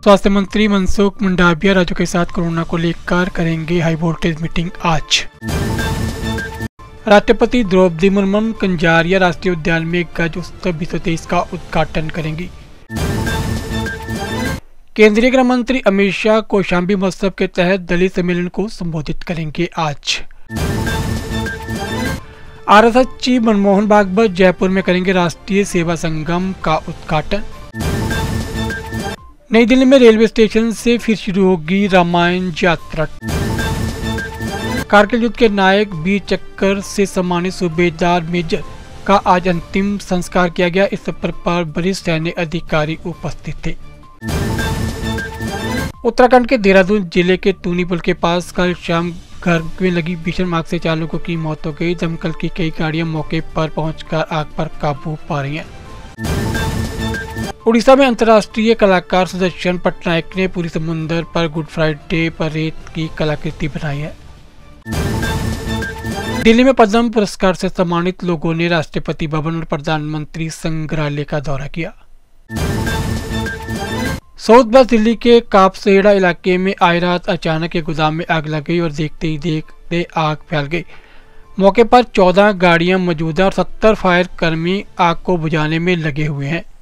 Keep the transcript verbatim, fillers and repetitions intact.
स्वास्थ्य मंत्री मनसुख मंडाविया राज्यों के साथ कोरोना को लेकर करेंगे हाई वोल्टेज मीटिंग आज। राष्ट्रपति द्रौपदी मुर्मू कंजारिया राष्ट्रीय उद्यान में गज उत्सव दो हज़ार तेईस का उद्घाटन करेंगी। केंद्रीय गृह मंत्री अमित शाह कौशाम्बी महोत्सव के तहत दलित सम्मेलन को संबोधित करेंगे आज। आरएसएस चीफ मनमोहन भागवत जयपुर में करेंगे राष्ट्रीय सेवा संगम का उद्घाटन। नई दिल्ली में रेलवे स्टेशन से फिर शुरू होगी रामायण यात्रा। कारगिल युद्ध के नायक वीर चक्र से सम्मानित सूबेदार मेजर का आज अंतिम संस्कार किया गया। इस अवसर पर वरिष्ठ सैन्य अधिकारी उपस्थित थे। उत्तराखंड के देहरादून जिले के तूनी पुल के पास कल शाम घर में लगी भीषण आग से चार लोगों की मौत हो गई। दमकल की कई गाड़ियां मौके पर पहुंचकर आग पर काबू पा रही हैं। उड़ीसा में अंतर्राष्ट्रीय कलाकार सुदर्शन पटनायक ने पूरी समुद्र पर गुड फ्राइडे परेड की कलाकृति बनाई है। दिल्ली में पद्म पुरस्कार से सम्मानित लोगों ने राष्ट्रपति भवन और प्रधानमंत्री संग्रहालय का दौरा किया। साउथ वेस्ट दिल्ली के कापसेड़ा इलाके में आई रात अचानक एक गोदाम में आग लग गई और देखते ही देखते आग फैल गई। मौके पर चौदह गाड़ियां मौजूद हैं और सत्तर फायर कर्मी आग को बुझाने में लगे हुए हैं।